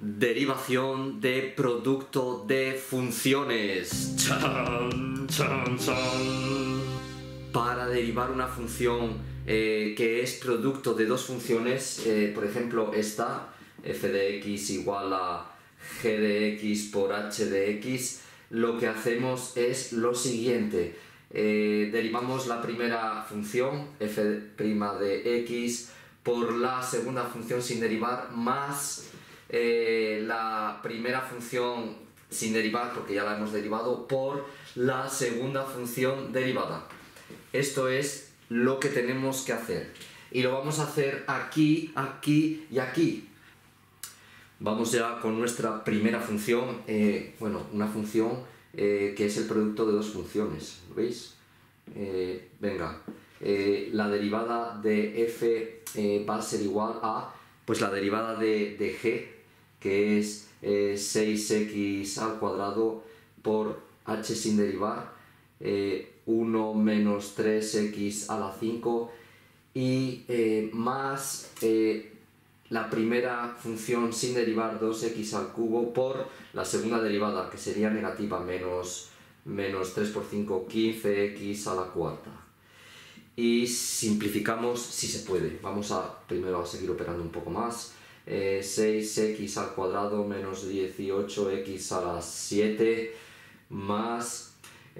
Derivación de producto de funciones. ¡Chan, chan, chan! Para derivar una función que es producto de dos funciones, por ejemplo esta, f de x igual a g de x por h de x, lo que hacemos es lo siguiente. Derivamos la primera función, f' de x, por la segunda función sin derivar, más la primera función sin derivar, porque ya la hemos derivado, por la segunda función derivada. Esto es lo que tenemos que hacer. Y lo vamos a hacer aquí, aquí y aquí. Vamos ya con nuestra primera función, una función que es el producto de dos funciones, ¿lo veis? Venga, la derivada de f va a ser igual a, pues la derivada de g, que es 6x al cuadrado por h sin derivar, 1 menos 3x a la 5, y más la primera función sin derivar, 2x al cubo, por la segunda derivada, que sería negativa, menos 3 por 5, 15x a la cuarta. Y simplificamos si se puede. Vamos primero a seguir operando un poco más. 6x al cuadrado menos 18x a la 7 más,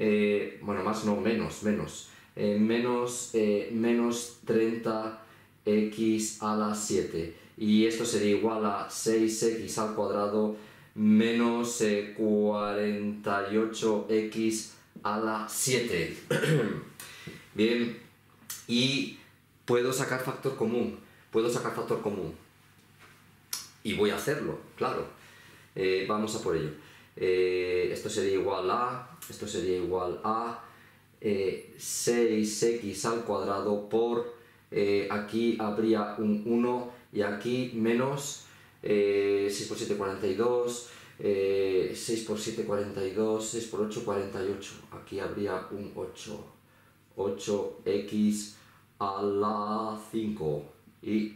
menos 30x a la 7. Y esto sería igual a 6x al cuadrado menos 48x a la 7. Bien, y puedo sacar factor común. Y voy a hacerlo, claro. Vamos a por ello. Esto sería igual a 6x al cuadrado por, aquí habría un 1 y aquí menos 6 por 7, 42, 6 por 7, 42, 6 por 8, 48. Aquí habría un 8. 8x a la 5. Y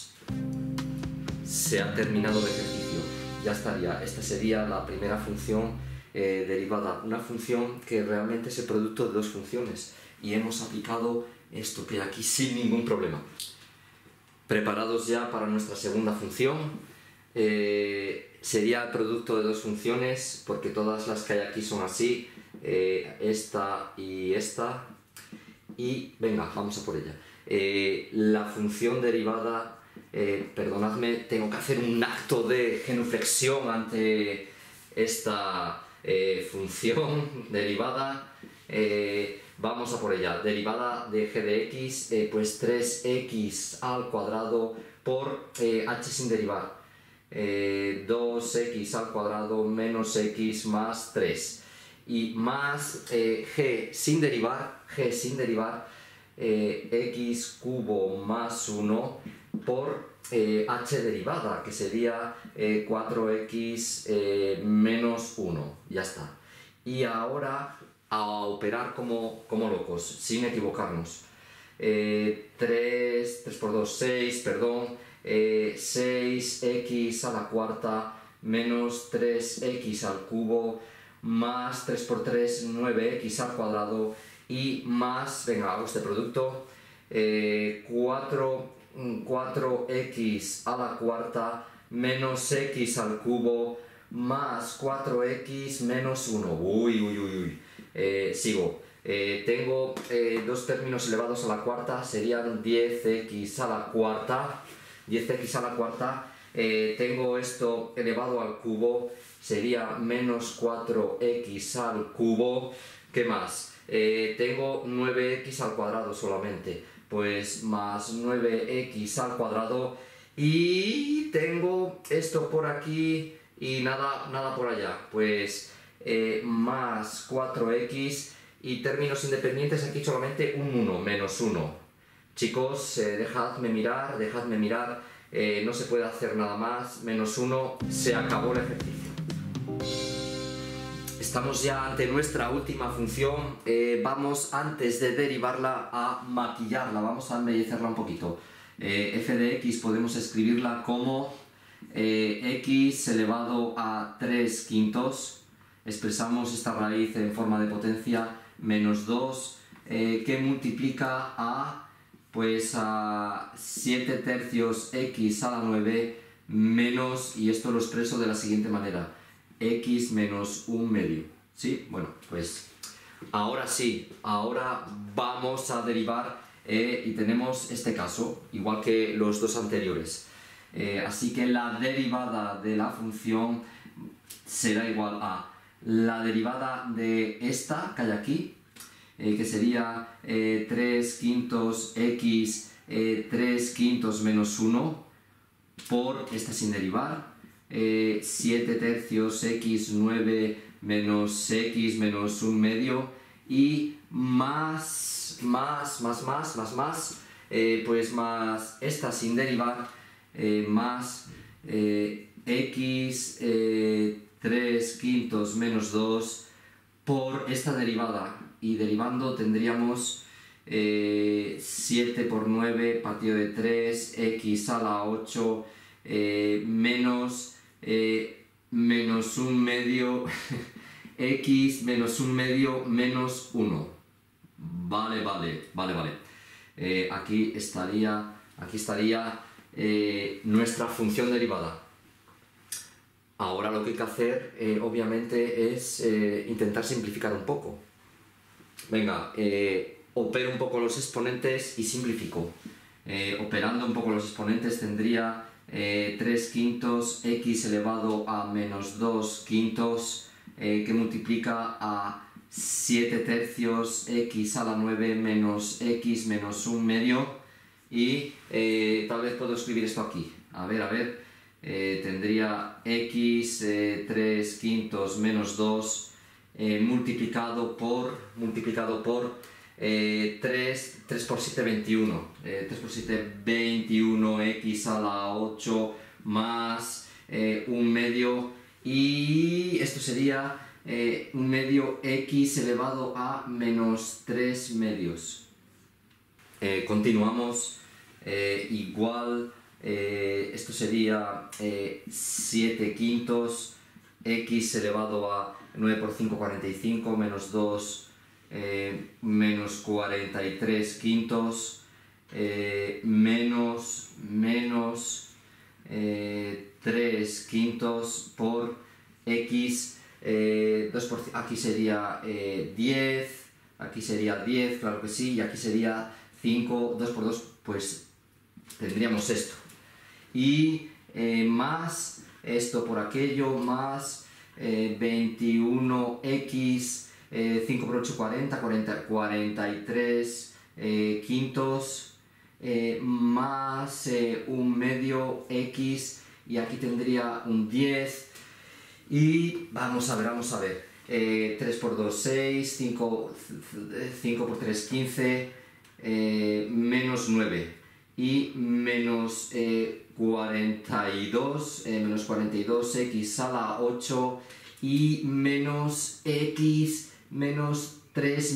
se ha terminado el ejercicio. Ya estaría. Esta sería la primera función derivada. Una función que realmente es el producto de dos funciones. Y hemos aplicado esto que hay aquí sin ningún problema. Preparados ya para nuestra segunda función. Sería el producto de dos funciones, porque todas las que hay aquí son así, esta y esta, y venga, vamos a por ella. La función derivada, perdonadme, tengo que hacer un acto de genuflexión ante esta función derivada. Vamos a por ella. Derivada de g de x, pues 3x al cuadrado por h sin derivar, 2x al cuadrado menos x más 3, y más g sin derivar, x cubo más 1 por h derivada, que sería 4x menos 1. Ya está. Y ahora a operar como locos, sin equivocarnos. 3 por 2, 6, perdón, 6x a la cuarta menos 3x al cubo más 3 por 3, 9x al cuadrado, y más, venga, hago este producto, 4x a la cuarta menos x al cubo más 4x menos 1. Sigo. Tengo dos términos elevados a la cuarta, serían 10x a la cuarta. Tengo esto elevado al cubo, sería menos 4x al cubo. ¿Qué más? Tengo 9x al cuadrado solamente, pues más 9x al cuadrado. Y tengo esto por aquí y nada por allá, pues más 4x, y términos independientes aquí solamente un 1, menos 1. Chicos, dejadme mirar, no se puede hacer nada más, menos 1, se acabó el ejercicio. Estamos ya ante nuestra última función. Vamos, antes de derivarla, a maquillarla, vamos a embellecerla un poquito. F de x podemos escribirla como x elevado a 3 quintos. Expresamos esta raíz en forma de potencia menos 2 que multiplica a, pues, a 7 tercios x a la 9 menos, y esto lo expreso de la siguiente manera, x menos 1 medio. ¿Sí? Bueno, pues ahora sí, ahora vamos a derivar y tenemos este caso, igual que los dos anteriores. Así que la derivada de la función será igual a la derivada de esta que hay aquí, que sería 3 quintos x 3 quintos menos 1 por esta sin derivar, 7 tercios x 9 menos x menos 1 medio, y más esta sin derivar, más x 3 quintos menos 2 por esta derivada, y derivando tendríamos 7 por 9 partido de 3 x a la 8 menos 1 medio x menos 1 medio menos 1. Vale. Aquí estaría nuestra función derivada. Ahora lo que hay que hacer, obviamente, es intentar simplificar un poco. Venga, opero un poco los exponentes y simplifico. Operando un poco los exponentes tendría 3 quintos x elevado a menos 2 quintos que multiplica a 7 tercios x a la 9 menos x menos 1 medio, y tal vez puedo escribir esto aquí. A ver. Tendría x 3 quintos menos 2 multiplicado por 3 por 7, 21. 3 por 7, 21 x a la 8 más 1 medio, y esto sería 1 medio x elevado a menos 3 medios. Continuamos, igual. Esto sería 7 quintos x elevado a 9 por 5, 45 menos 2 menos 43 quintos menos 3 quintos por x 2 por, aquí sería 10, aquí sería 10, claro que sí, y aquí sería 5, 2 por 2, pues tendríamos esto. Y más esto por aquello, más 21x, 5 por 8, 43 quintos, más 1 medio x, y aquí tendría un 10, y vamos a ver, 3 por 2, 6, 5 por 3, 15, menos 9, y menos 42 x a la 8, y menos x menos 3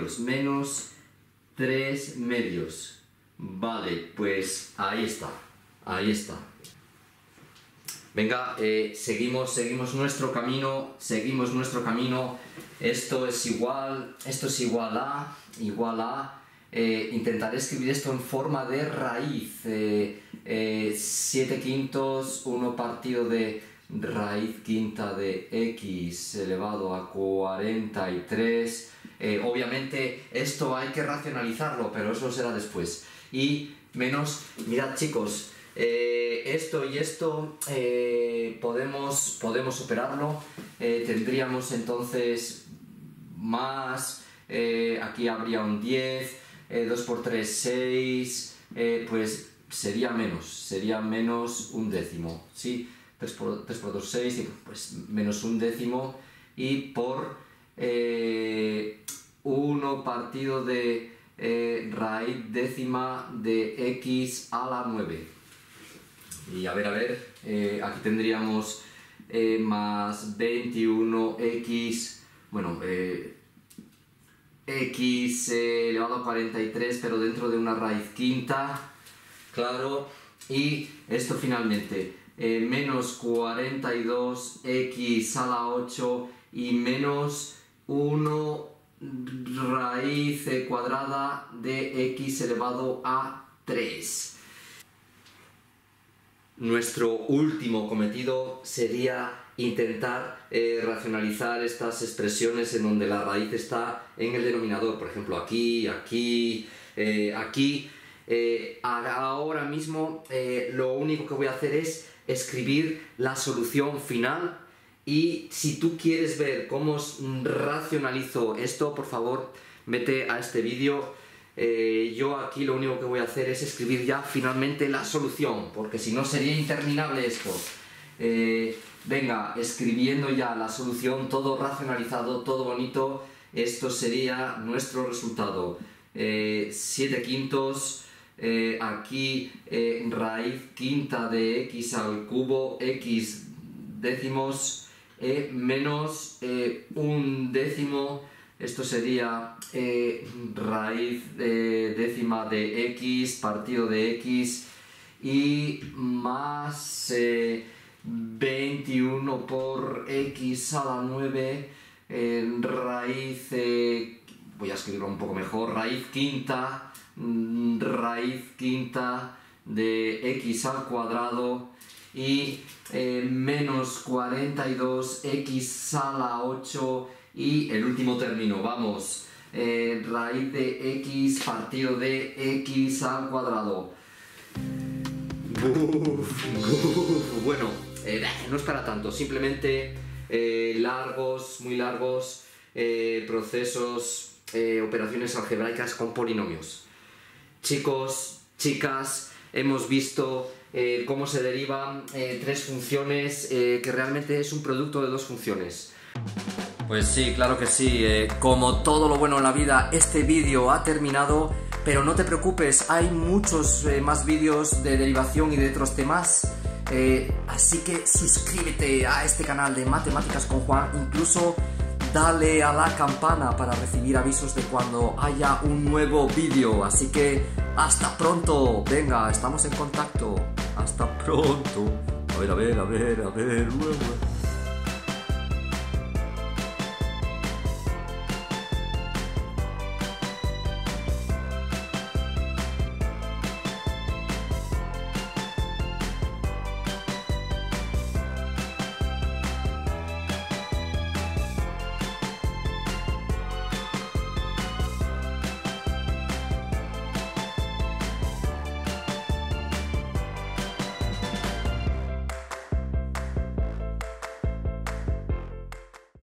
medios, Vale, pues ahí está. Venga, seguimos nuestro camino, esto es igual a, intentaré escribir esto en forma de raíz, 7 quintos, 1 partido de raíz quinta de x elevado a 43, obviamente esto hay que racionalizarlo, pero eso será después, y menos, mirad chicos, esto y esto podemos operarlo, tendríamos entonces más, aquí habría un 10, 2 por 3, 6, pues sería menos un décimo, ¿sí? 3 por 2, 6, pues menos un décimo, y por 1 partido de raíz décima de x a la 9. Y a ver, aquí tendríamos más 21x, bueno, x elevado a 43, pero dentro de una raíz quinta, claro, y esto finalmente menos 42x a la 8 y menos 1 raíz cuadrada de x elevado a 3. Nuestro último cometido sería intentar racionalizar estas expresiones en donde la raíz está en el denominador, por ejemplo aquí, aquí, aquí. Ahora mismo lo único que voy a hacer es escribir la solución final, y si tú quieres ver cómo racionalizo esto, por favor vete a este vídeo. Yo aquí lo único que voy a hacer es escribir ya finalmente la solución, porque si no sería interminable esto. Venga, escribiendo ya la solución, todo racionalizado, todo bonito. Esto sería nuestro resultado. 7/5, aquí raíz quinta de x al cubo, x décimos, menos 1/10. Esto sería raíz décima de x partido de x, y más 21 por x a la 9, raíz, voy a escribirlo un poco mejor, raíz quinta de x al cuadrado, y menos 42x a la 8, y el último término, vamos, raíz de x partido de x al cuadrado. Bueno, no es para tanto, simplemente largos, muy largos procesos, operaciones algebraicas con polinomios. Chicos, chicas, hemos visto cómo se derivan tres funciones, que realmente es un producto de dos funciones. Pues sí, claro que sí, como todo lo bueno en la vida, este vídeo ha terminado, pero no te preocupes, hay muchos más vídeos de derivación y de otros temas, así que suscríbete a este canal de Matemáticas con Juan, incluso dale a la campana para recibir avisos de cuando haya un nuevo vídeo, así que hasta pronto, venga, estamos en contacto, hasta pronto, a ver,